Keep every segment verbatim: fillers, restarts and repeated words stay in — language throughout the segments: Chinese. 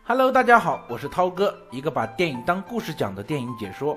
Hello， 大家好，我是涛哥，一个把电影当故事讲的电影解说。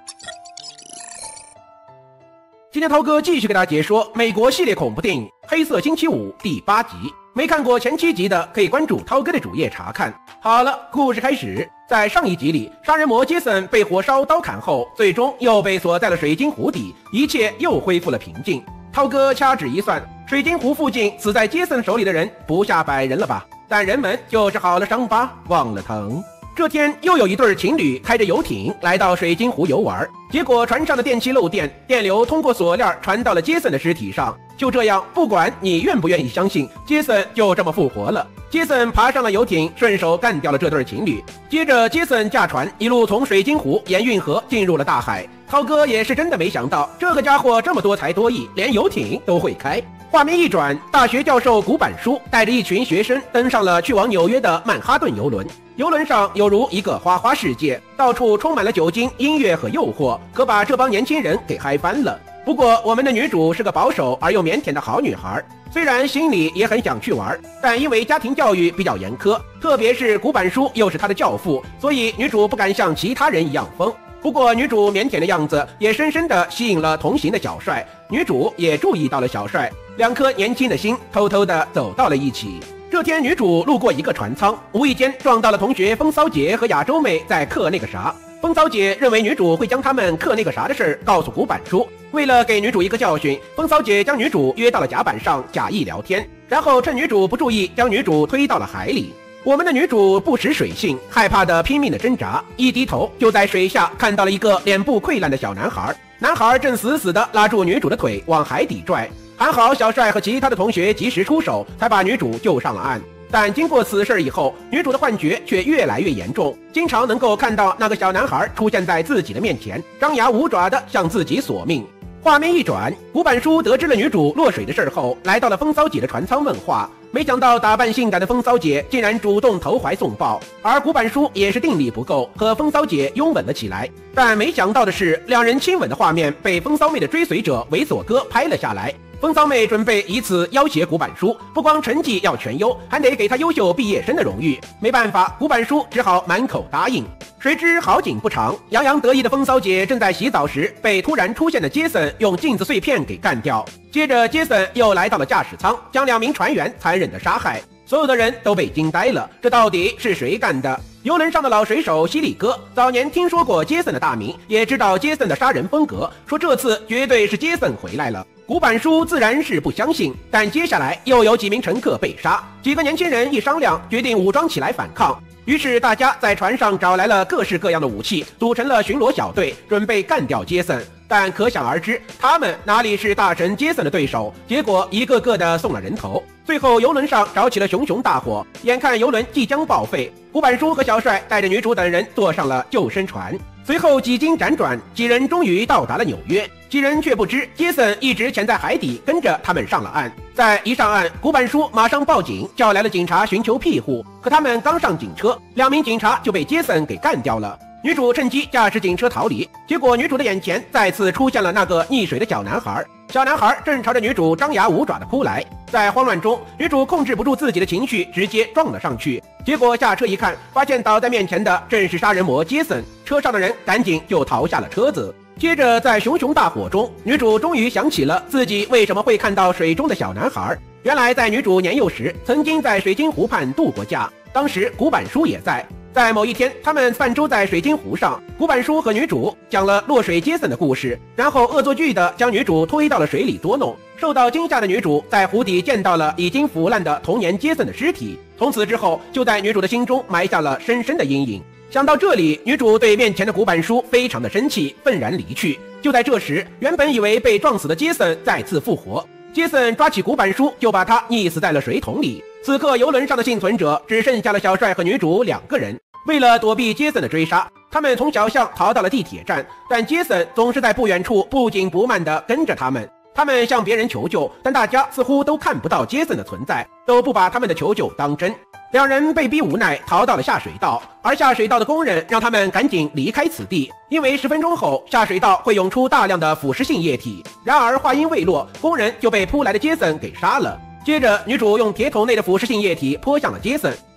今天涛哥继续给大家解说美国系列恐怖电影《黑色星期五》第八集。没看过前七集的，可以关注涛哥的主页查看。好了，故事开始。在上一集里，杀人魔杰森被火烧刀砍后，最终又被锁在了水晶湖底，一切又恢复了平静。涛哥掐指一算，水晶湖附近死在杰森手里的人不下百人了吧？但人们就是好了伤疤忘了疼。这天又有一对情侣开着游艇来到水晶湖游玩，结果船上的电器漏电，电流通过锁链传到了杰森的尸体上。就这样，不管你愿不愿意相信，杰森就这么复活了。杰森爬上了游艇，顺手干掉了这对情侣。接着杰森驾船一路从水晶湖沿运河进入了大海。涛哥也是真的没想到，这个家伙这么多才多艺，连游艇都会开。画面一转，大学教授古板书带着一群学生登上了去往纽约的曼哈顿游轮。游轮上犹如一个花花世界，到处充满了酒精、音乐和诱惑，可把这帮年轻人给嗨翻了。不过我们的女主是个保守而又腼腆的好女孩，虽然心里也很想去玩，但因为家庭教育比较严苛，特别是古板书又是她的教父，所以女主不敢像其他人一样疯。不过女主腼腆的样子也深深地吸引了同行的小帅，女主也注意到了小帅，两颗年轻的心偷偷地走到了一起。这天女主路过一个船舱，无意间撞到了同学风骚姐和亚洲妹在嗑那个啥。风骚姐认为女主会将他们嗑那个啥的事告诉古板书，为了给女主一个教训，风骚姐将女主约到了甲板上假意聊天，然后趁女主不注意将女主推到了海里。我们的女主不识水性，害怕的拼命的挣扎，一低头就在水下看到了一个脸部溃烂的小男孩，男孩正死死地拉住女主的腿往海底拽，还好小帅和其他的同学及时出手，才把女主救上了岸。但经过此事以后，女主的幻觉却越来越严重，经常能够看到那个小男孩出现在自己的面前，张牙舞爪地向自己索命。画面一转，古板书得知了女主落水的事后，来到了风骚姐的船舱问话。没想到打扮性感的风骚姐竟然主动投怀送抱，而古板书也是定力不够，和风骚姐拥吻了起来。但没想到的是，两人亲吻的画面被风骚妹的追随者猥琐哥拍了下来。风骚妹准备以此要挟古板书，不光成绩要全优，还得给他优秀毕业生的荣誉。没办法，古板书只好满口答应。谁知好景不长，洋洋得意的风骚姐正在洗澡时，被突然出现的杰森用镜子碎片给干掉。接着杰森又来到了驾驶舱，将两名船员残忍的杀害。所有的人都被惊呆了，这到底是谁干的？游轮上的老水手西里哥早年听说过杰森的大名，也知道杰森的杀人风格，说这次绝对是杰森回来了。古板书自然是不相信，但接下来又有几名乘客被杀，几个年轻人一商量，决定武装起来反抗。于是大家在船上找来了各式各样的武器，组成了巡逻小队，准备干掉杰森。但可想而知，他们哪里是大神杰森的对手，结果一个个的送了人头。最后游轮上着起了熊熊大火，眼看游轮即将报废，古板书和小帅带着女主等人坐上了救生船。随后几经辗转，几人终于到达了纽约，几人却不知杰森一直潜在海底，跟着他们上了岸。在一上岸，古板书马上报警，叫来了警察寻求庇护。可他们刚上警车，两名警察就被杰森给干掉了。女主趁机驾驶警车逃离，结果女主的眼前再次出现了那个溺水的小男孩。小男孩正朝着女主张牙舞爪地扑来，在慌乱中，女主控制不住自己的情绪，直接撞了上去。结果下车一看，发现倒在面前的正是杀人魔杰森，车上的人赶紧就逃下了车子。接着在熊熊大火中，女主终于想起了自己为什么会看到水中的小男孩。原来在女主年幼时，曾经在水晶湖畔度过假，当时古板书也在。在某一天，他们泛舟在水晶湖上，古板书和女主讲了落水杰森的故事，然后恶作剧地将女主推到了水里捉弄。受到惊吓的女主在湖底见到了已经腐烂的童年杰森的尸体，从此之后就在女主的心中埋下了深深的阴影。想到这里，女主对面前的古板书非常的生气，愤然离去。就在这时，原本以为被撞死的杰森再次复活，杰森抓起古板书就把他溺死在了水桶里。此刻游轮上的幸存者只剩下了小帅和女主两个人。为了躲避杰森的追杀，他们从小巷逃到了地铁站，但杰森总是在不远处不紧不慢地跟着他们。他们向别人求救，但大家似乎都看不到杰森的存在，都不把他们的求救当真。两人被逼无奈逃到了下水道，而下水道的工人让他们赶紧离开此地，因为十分钟后下水道会涌出大量的腐蚀性液体。然而话音未落，工人就被扑来的杰森给杀了。接着女主用铁桶内的腐蚀性液体泼向了杰森，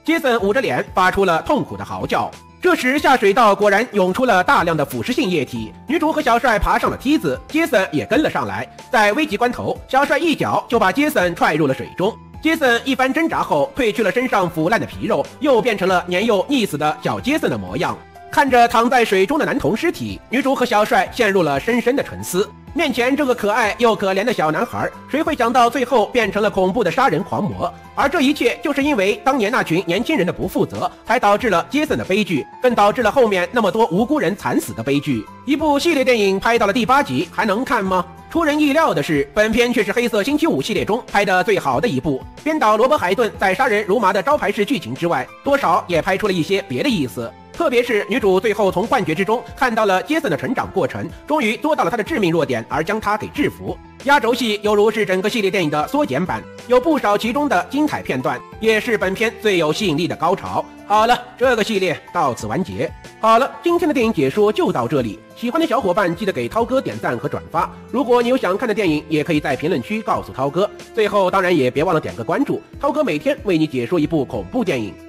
杰森捂着脸发出了痛苦的嚎叫。这时下水道果然涌出了大量的腐蚀性液体，女主和小帅爬上了梯子，杰森也跟了上来。在危急关头，小帅一脚就把杰森踹入了水中。杰森一番挣扎后，褪去了身上腐烂的皮肉，又变成了年幼溺死的小杰森的模样。看着躺在水中的男童尸体，女主和小帅陷入了深深的沉思。面前这个可爱又可怜的小男孩，谁会想到最后变成了恐怖的杀人狂魔？而这一切就是因为当年那群年轻人的不负责，才导致了杰森的悲剧，更导致了后面那么多无辜人惨死的悲剧。一部系列电影拍到了第八集，还能看吗？出人意料的是，本片却是黑色星期五系列中拍得最好的一部。编导罗伯·海顿在杀人如麻的招牌式剧情之外，多少也拍出了一些别的意思。特别是女主最后从幻觉之中看到了杰森的成长过程，终于捉到了他的致命弱点，而将他给制服。压轴戏犹如是整个系列电影的缩减版，有不少其中的精彩片段，也是本片最有吸引力的高潮。好了，这个系列到此完结。好了，今天的电影解说就到这里，喜欢的小伙伴记得给涛哥点赞和转发。如果你有想看的电影，也可以在评论区告诉涛哥。最后当然也别忘了点个关注，涛哥每天为你解说一部恐怖电影。